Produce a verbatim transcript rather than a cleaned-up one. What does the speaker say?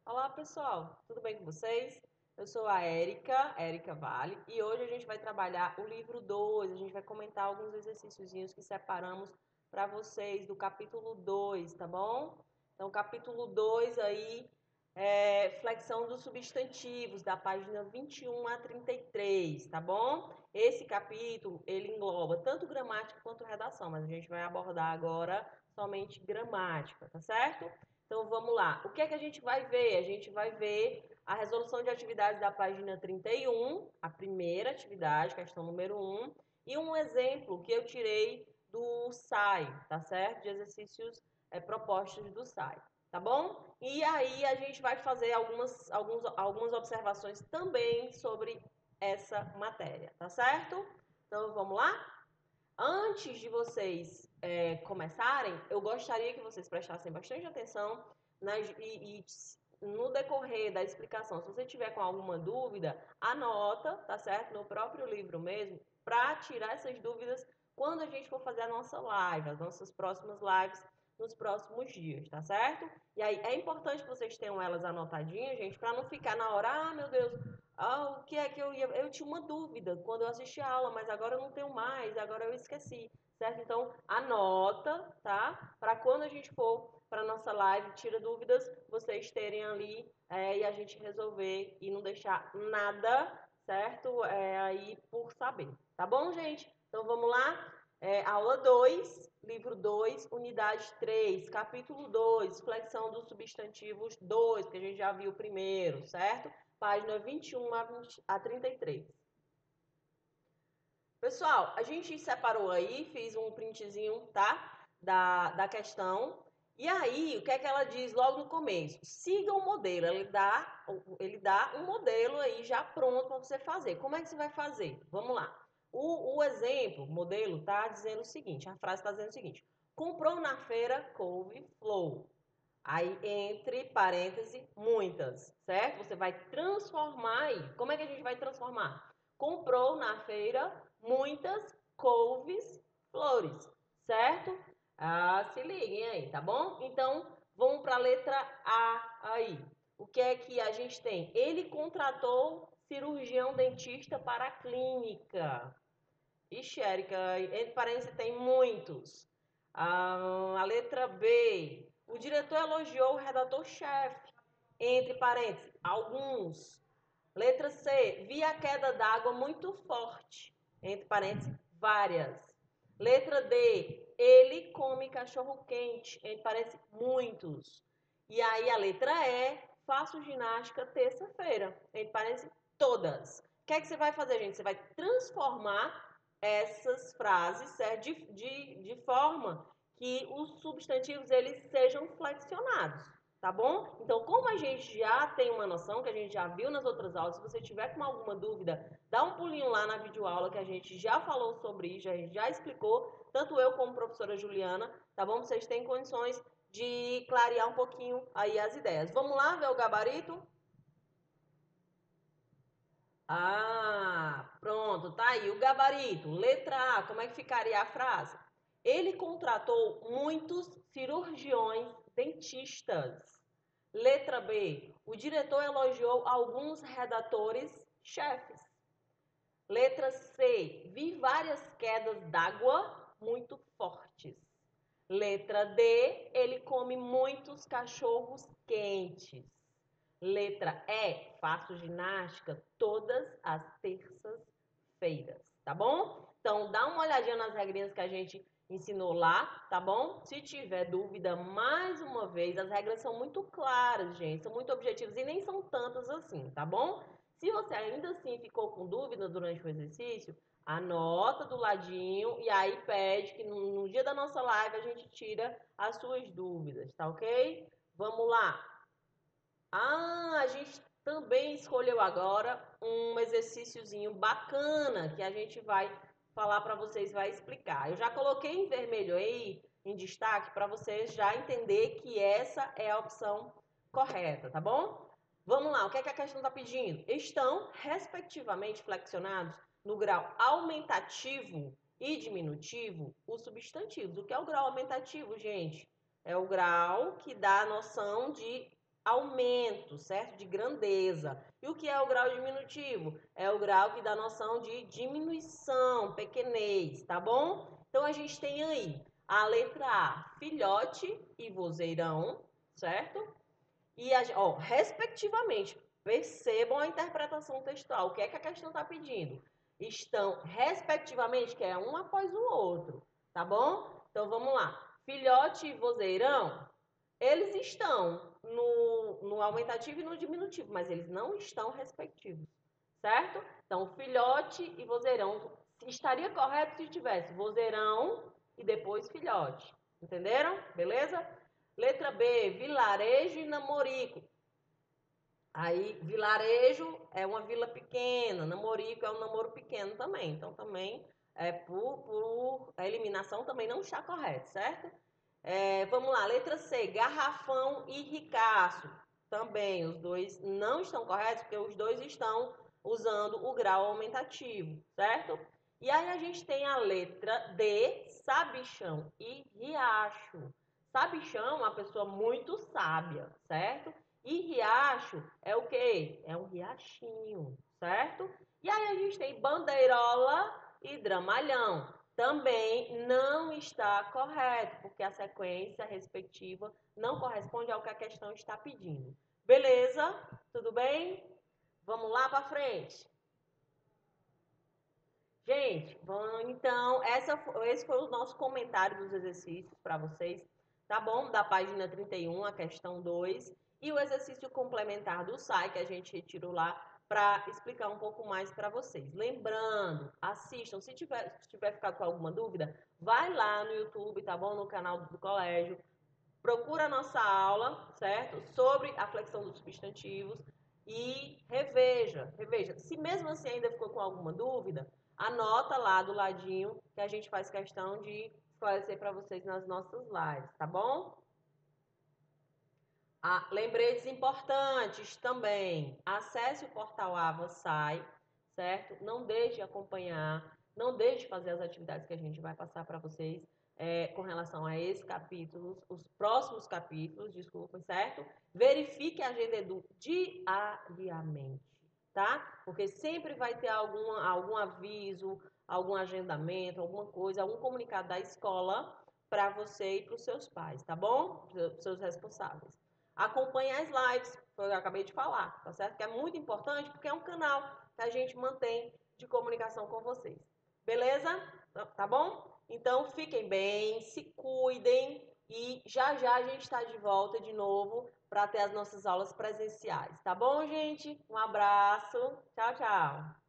Olá pessoal, tudo bem com vocês? Eu sou a Érica, Érica Vale, e hoje a gente vai trabalhar o livro dois, a gente vai comentar alguns exercíciozinhos que separamos para vocês do capítulo dois, tá bom? Então, capítulo dois aí, é flexão dos substantivos, da página vinte e um a trinta e três, tá bom? Esse capítulo, ele engloba tanto gramática quanto redação, mas a gente vai abordar agora somente gramática, tá certo? Então vamos lá. O que é que a gente vai ver? A gente vai ver a resolução de atividades da página trinta e um, a primeira atividade, questão número um, e um exemplo que eu tirei do S A I, tá certo? De exercícios é, propostos do S A I, tá bom? E aí a gente vai fazer algumas, alguns, algumas observações também sobre essa matéria, tá certo? Então vamos lá? Antes de vocês é, começarem, eu gostaria que vocês prestassem bastante atenção nas, e, e no decorrer da explicação. Se você tiver com alguma dúvida, anota, tá certo? No próprio livro mesmo, para tirar essas dúvidas quando a gente for fazer a nossa live, as nossas próximas lives nos próximos dias, tá certo? E aí é importante que vocês tenham elas anotadinhas, gente, para não ficar na hora, ah, meu Deus, ah, o que é que eu ia. Eu tinha uma dúvida quando eu assisti a aula, mas agora eu não tenho mais, agora eu esqueci, certo? Então, anota, tá? Para quando a gente for para nossa live, tira dúvidas, vocês terem ali é, e a gente resolver e não deixar nada, certo? É, aí por saber, tá bom, gente? Então vamos lá. É, aula dois, livro dois, unidade três, capítulo dois, flexão dos substantivos dois, que a gente já viu primeiro, certo? Página vinte e um a, vinte, a trinta e três. Pessoal, a gente separou aí, fiz um printzinho, tá? Da, da questão. E aí, o que é que ela diz logo no começo? Siga o modelo. Ele dá, ele dá um modelo aí já pronto para você fazer. Como é que você vai fazer? Vamos lá. O, o exemplo, o modelo, tá dizendo o seguinte: a frase está dizendo o seguinte: comprou na feira couve-flor. Aí, entre parênteses, muitas, certo? Você vai transformar aí. Como é que a gente vai transformar? Comprou na feira muitas couves, flores, certo? Ah, se liguem aí, tá bom? Então, vamos para a letra A aí. O que é que a gente tem? Ele contratou cirurgião dentista para a clínica. Ixi, Érica, entre parênteses tem muitos. Ah, a letra B. O diretor elogiou o redator-chefe. Entre parênteses, alguns. Letra C. Vi a queda d'água muito forte. Entre parênteses, várias. Letra D. Ele come cachorro quente. Entre parênteses, muitos. E aí a letra E. Faço ginástica terça-feira. Entre parênteses, todas. O que é que você vai fazer, gente? Você vai transformar essas frases, certo? De, de, de forma que os substantivos eles sejam flexionados, tá bom? Então, como a gente já tem uma noção, que a gente já viu nas outras aulas, se você tiver com alguma dúvida, dá um pulinho lá na videoaula que a gente já falou sobre isso, a gente já explicou, tanto eu como a professora Juliana, tá bom? Vocês têm condições de clarear um pouquinho aí as ideias. Vamos lá ver o gabarito? Ah, pronto, tá aí o gabarito. Letra A, como é que ficaria a frase? Ele contratou muitos cirurgiões dentistas. Letra B, o diretor elogiou alguns redatores chefes. Letra C, vi várias quedas d'água muito fortes. Letra D, ele come muitos cachorros quentes. Letra E, faço ginástica todas as terças-feiras, tá bom? Então, dá uma olhadinha nas regrinhas que a gente ensinou lá, tá bom? Se tiver dúvida, mais uma vez, as regras são muito claras, gente, são muito objetivas e nem são tantas assim, tá bom? Se você ainda assim ficou com dúvida durante o exercício, anota do ladinho e aí pede que no, no dia da nossa live a gente tira as suas dúvidas, tá ok? Vamos lá. Ah, a gente também escolheu agora um exercíciozinho bacana que a gente vai falar para vocês, vai explicar. Eu já coloquei em vermelho aí, em destaque, para vocês já entender que essa é a opção correta, tá bom? Vamos lá, o que é que a questão está pedindo? Estão, respectivamente, flexionados no grau aumentativo e diminutivo os substantivos. O que é o grau aumentativo, gente? É o grau que dá a noção de aumento, certo? De grandeza. E o que é o grau diminutivo? É o grau que dá noção de diminuição, pequenez, tá bom? Então, a gente tem aí a letra A, filhote e vozeirão, certo? E, a, ó, respectivamente, percebam a interpretação textual. O que é que a questão está pedindo? Estão, respectivamente, que é um após o outro, tá bom? Então, vamos lá. Filhote e vozeirão, eles estão no, no aumentativo e no diminutivo, mas eles não estão respectivos, certo? Então, filhote e vozeirão estaria correto se tivesse vozeirão e depois filhote. Entenderam? Beleza? Letra B, vilarejo e namorico. Aí, vilarejo é uma vila pequena, namorico é um namoro pequeno também. Então, também, é, por, por eliminação, também não está correto, certo? É, vamos lá, letra C, garrafão e ricaço. Também, os dois não estão corretos, porque os dois estão usando o grau aumentativo, certo? E aí a gente tem a letra D, sabichão e riacho. Sabichão é uma pessoa muito sábia, certo? E riacho é o quê? É um riachinho, certo? E aí a gente tem bandeirola e dramalhão. Também não está correto, porque a sequência respectiva não corresponde ao que a questão está pedindo. Beleza? Tudo bem? Vamos lá para frente. Gente, vamos, então, essa, esse foi o nosso comentário dos exercícios para vocês, tá bom? Da página trinta e um, a questão dois, e o exercício complementar do S A I, que a gente retirou lá para explicar um pouco mais para vocês. Lembrando, assistam, se tiver, se tiver ficado com alguma dúvida, vai lá no YouTube, tá bom? No canal do colégio, procura a nossa aula, certo? Sobre a flexão dos substantivos e reveja, reveja. Se mesmo assim ainda ficou com alguma dúvida, anota lá do ladinho que a gente faz questão de esclarecer para vocês nas nossas lives, tá bom? Ah, lembretes importantes também. Acesse o portal Ava Sai, certo? Não deixe de acompanhar, não deixe de fazer as atividades que a gente vai passar para vocês é, com relação a esses capítulos, os próximos capítulos, desculpa, certo? Verifique a agenda Edu diariamente, tá? Porque sempre vai ter algum, algum aviso, algum agendamento, alguma coisa, algum comunicado da escola para você e para os seus pais, tá bom? Para os seus responsáveis. Acompanhe as lives, que eu acabei de falar, tá certo? Que é muito importante porque é um canal que a gente mantém de comunicação com vocês. Beleza? Tá bom? Então, fiquem bem, se cuidem e já já a gente está de volta de novo para ter as nossas aulas presenciais. Tá bom, gente? Um abraço. Tchau, tchau.